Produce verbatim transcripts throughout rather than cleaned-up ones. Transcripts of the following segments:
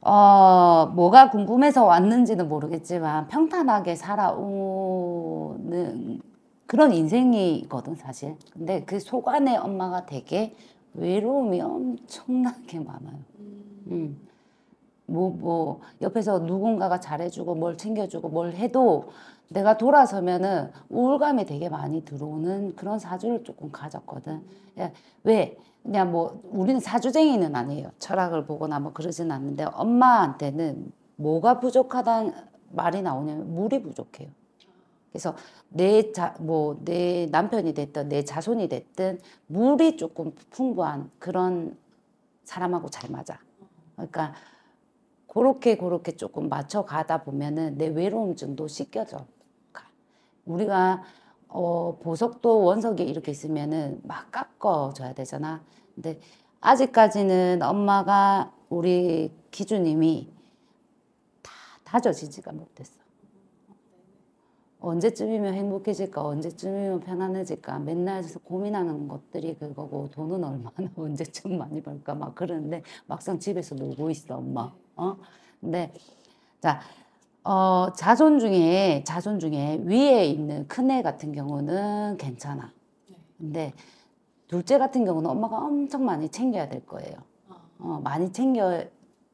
어, 뭐가 궁금해서 왔는지는 모르겠지만 평탄하게 살아오는 그런 인생이거든 사실. 근데 그 속 안에 엄마가 되게 외로움이 엄청나게 많아요. 음. 뭐, 뭐, 옆에서 누군가가 잘해주고 뭘 챙겨주고 뭘 해도 내가 돌아서면은 우울감이 되게 많이 들어오는 그런 사주를 조금 가졌거든. 야, 왜? 그냥 뭐, 우리는 사주쟁이는 아니에요. 철학을 보거나 뭐 그러진 않는데 엄마한테는 뭐가 부족하다는 말이 나오냐면 물이 부족해요. 그래서 내 자, 뭐, 내 남편이 됐든 내 자손이 됐든 물이 조금 풍부한 그런 사람하고 잘 맞아. 그러니까 그렇게 그렇게 조금 맞춰가다 보면은 내 외로움증도 씻겨져 가. 우리가 어, 보석도 원석이 이렇게 있으면은 막 깎아줘야 되잖아. 근데 아직까지는 엄마가 우리 기주님이 다 다져지지가 못했어. 언제쯤이면 행복해질까? 언제쯤이면 편안해질까? 맨날 고민하는 것들이 그거고 돈은 얼마나 언제쯤 많이 벌까? 막 그러는데 막상 집에서 놀고 있어, 엄마. 어? 근데 자, 어, 자손 중에 자손 중에 위에 있는 큰애 같은 경우는 괜찮아. 근데 둘째 같은 경우는 엄마가 엄청 많이 챙겨야 될 거예요. 어, 많이 챙겨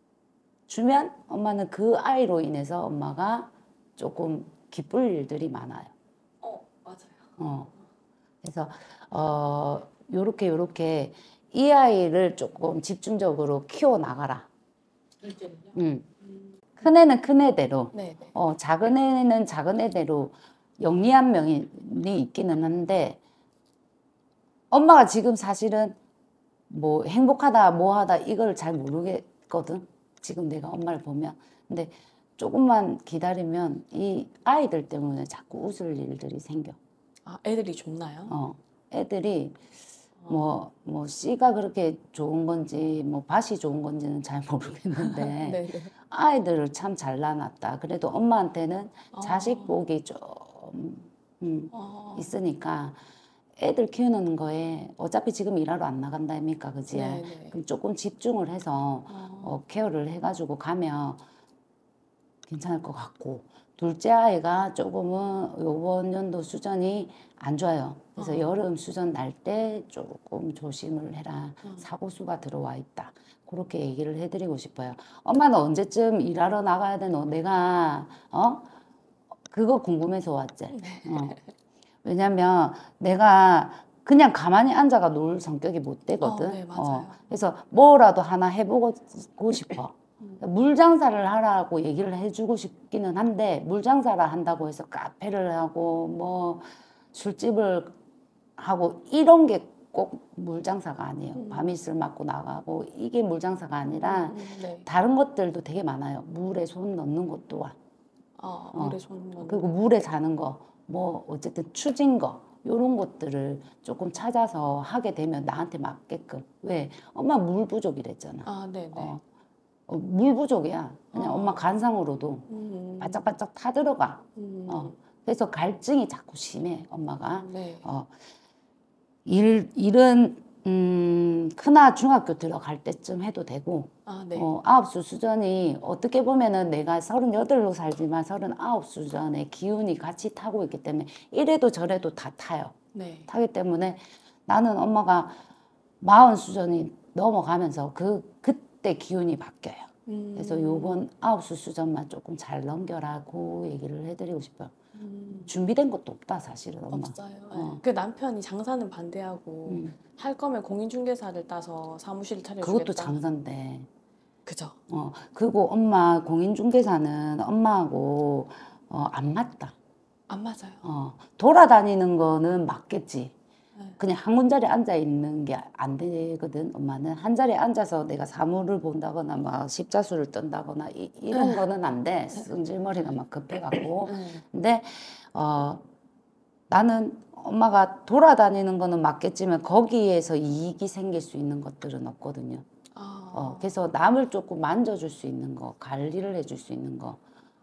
주면 엄마는 그 아이로 인해서 엄마가 조금 기쁠 일들이 많아요. 어, 맞아요. 어. 그래서 어 요렇게 요렇게 이 아이를 조금 집중적으로 키워 나가라. 둘째는요? 음. 큰 애는 큰 애대로, 네, 네. 어 작은 애는 작은 애대로 영리한 면이 있기는 한데 엄마가 지금 사실은 뭐 행복하다 뭐하다 이걸 잘 모르겠거든. 지금 내가 엄마를 보면. 근데 조금만 기다리면 이 아이들 때문에 자꾸 웃을 일들이 생겨. 아, 애들이 좋나요? 어, 애들이 뭐, 뭐, 씨가 그렇게 좋은 건지, 뭐, 밭이 좋은 건지는 잘 모르겠는데, 네, 네. 아이들을 참 잘라놨다. 그래도 엄마한테는 아. 자식 복이 좀, 음, 아. 있으니까, 애들 키우는 거에, 어차피 지금 일하러 안 나간다, 아닙니까? 그지? 네, 네. 그럼 조금 집중을 해서, 아. 어, 케어를 해가지고 가면 괜찮을 것 같고, 둘째 아이가 조금은 요번 연도 수전이 안 좋아요. 그래서 어. 여름 수전 날 때 조금 조심을 해라. 어. 사고수가 들어와 있다. 그렇게 얘기를 해드리고 싶어요. 엄마는 언제쯤 일하러 나가야 되노? 내가 어 그거 궁금해서 왔지. 어. 왜냐면 내가 그냥 가만히 앉아가 놀 성격이 못 되거든. 어, 네, 맞아요. 어. 그래서 뭐라도 하나 해보고 싶어. 물 장사를 하라고 얘기를 해주고 싶기는 한데 물 장사를 한다고 해서 카페를 하고 뭐 술집을 하고 이런 게 꼭 물 장사가 아니에요. 음. 밤이슬 맞고 나가고 이게 물 장사가 아니라 음, 네. 다른 것들도 되게 많아요. 물에 손 넣는 것도 와. 아, 어. 물에 손 넣는 그리고 물에 사는 거, 뭐 어쨌든 추진 거 요런 것들을 조금 찾아서 하게 되면 나한테 맞게끔. 왜? 엄마 물 부족이랬잖아. 아, 네, 네. 어. 어, 물 부족이야. 그냥 어. 엄마 간상으로도 음. 바짝바짝 타들어가. 음. 어. 그래서 갈증이 자꾸 심해, 엄마가. 네. 어. 일, 일은, 음, 크나 중학교 들어갈 때쯤 해도 되고, 아, 네. 어, 아홉수 수전이 어떻게 보면은 내가 서른여덟로 살지만 서른아홉 수전의 기운이 같이 타고 있기 때문에 이래도 저래도 다 타요. 네. 타기 때문에 나는 엄마가 마흔 수전이 넘어가면서 그, 그때 기운이 바뀌어요. 음. 그래서 요번 아홉수 수전만 조금 잘 넘겨라고 얘기를 해드리고 싶어요. 음. 준비된 것도 없다, 사실은, 엄마. 없어요. 네. 어. 그 남편이 장사는 반대하고 음. 할 거면 공인중개사를 따서 사무실 차려주겠다. 그것도 장사인데. 그죠. 어, 그리고 엄마 공인중개사는 엄마하고 어, 안 맞다. 안 맞아요. 어, 돌아다니는 거는 맞겠지. 네. 그냥 한 군자리에 앉아 있는 게 안 되거든. 엄마는 한 자리에 앉아서 내가 사물을 본다거나 막 십자수를 뜬다거나 이, 이런 거는 안 돼. 승질머리가 막 급해갖고. 근데 어, 나는 엄마가 돌아다니는 거는 맞겠지만 거기에서 이익이 생길 수 있는 것들은 없거든요. 아. 어, 그래서 남을 조금 만져줄 수 있는 거, 관리를 해줄 수 있는 거,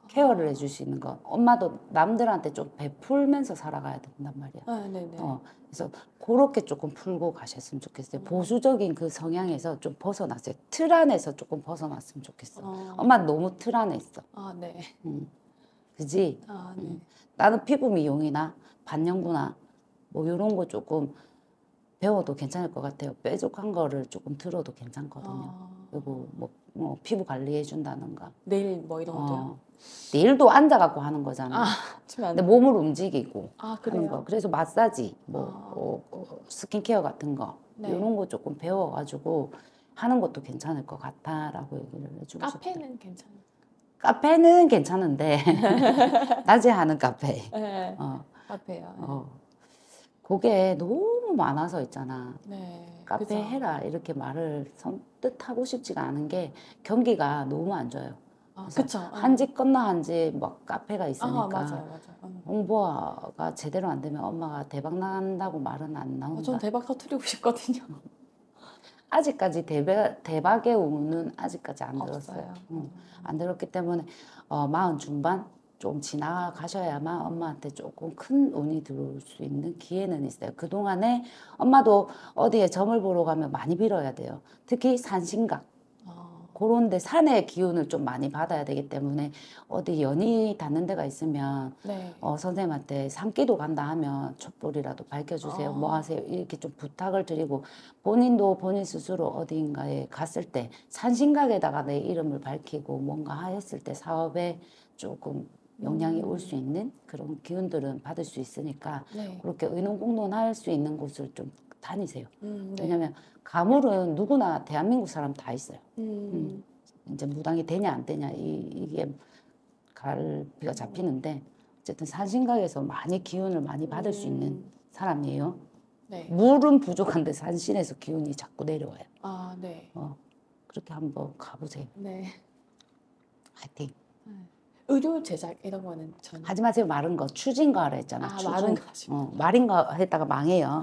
케어를 해줄 수 있는 거. 엄마도 남들한테 좀 베풀면서 살아가야 된단 말이야. 아, 네네. 어, 그래서 그렇게 조금 풀고 가셨으면 좋겠어요. 음. 보수적인 그 성향에서 좀 벗어났어요. 틀 안에서 조금 벗어났으면 좋겠어. 어. 엄마 너무 틀 안에 있어. 아, 네. 음. 그지? 아, 네. 음. 나는 피부 미용이나 반영구나 뭐 이런 거 조금 배워도 괜찮을 것 같아요. 뾰족한 거를 조금 들어도 괜찮거든요. 아, 그리고 뭐, 뭐 피부 관리해 준다든가. 내일 뭐 이런 것도요? 어, 일도 앉아갖고 하는 거잖아. 아, 치면 안 근데 돼. 몸을 움직이고 아, 하는 그래요? 거. 그래서 마사지, 뭐 아. 어, 어, 스킨케어 같은 거 네. 이런 거 조금 배워가지고 하는 것도 괜찮을 것 같다라고 얘기를 해주고 싶어요. 카페는 괜찮아요. 카페는 괜찮은데 낮에 하는 카페. 네. 어, 카페요. 네. 어. 그게 너무 많아서 있잖아. 네. 카페 그죠? 해라 이렇게 말을 선뜻 하고 싶지가 않은 게 경기가 너무 안 좋아요. 아, 그래서 그쵸. 한 집 건너 한 집 막 카페가 있으니까 아, 맞아요, 맞아요. 음. 홍보가 제대로 안 되면 엄마가 대박 난다고 말은 안 아, 나온다. 전 대박 터뜨리고 싶거든요. 아직까지 대박, 대박의 운은 아직까지 안 들었어요. 없어요. 응. 안 들었기 때문에 어, 마흔 중반 좀 지나가셔야만 엄마한테 조금 큰 운이 들어올 수 있는 기회는 있어요. 그동안에 엄마도 어디에 점을 보러 가면 많이 빌어야 돼요. 특히 산신각. 아, 그런 데 산의 기운을 좀 많이 받아야 되기 때문에 어디 연이 닿는 데가 있으면 네. 어, 선생님한테 산기도 간다 하면 촛불이라도 밝혀주세요. 아. 뭐 하세요? 이렇게 좀 부탁을 드리고 본인도 본인 스스로 어딘가에 갔을 때 산신각에다가 내 이름을 밝히고 뭔가 했을 때 사업에 조금 영향이 올 수 있는 그런 기운들은 받을 수 있으니까 네. 그렇게 의논공론할 수 있는 곳을 좀 다니세요. 음, 네. 왜냐면 가물은 누구나 대한민국 사람 다 있어요. 음, 이제 무당이 되냐 안 되냐 이, 이게 갈비가 잡히는데 어쨌든 산신각에서 많이 기운을 많이 받을 수 있는 음. 사람이에요. 네. 물은 부족한데 산신에서 기운이 자꾸 내려와요. 아, 네. 어, 그렇게 한번 가보세요. 네. 화이팅. 의료 제작 이런 거는 전 하지 마세요. 마른 거 추진 거 하라 했잖아. 아, 추진. 마른 거 하시고. 어, 마른 거 했다가 망해요.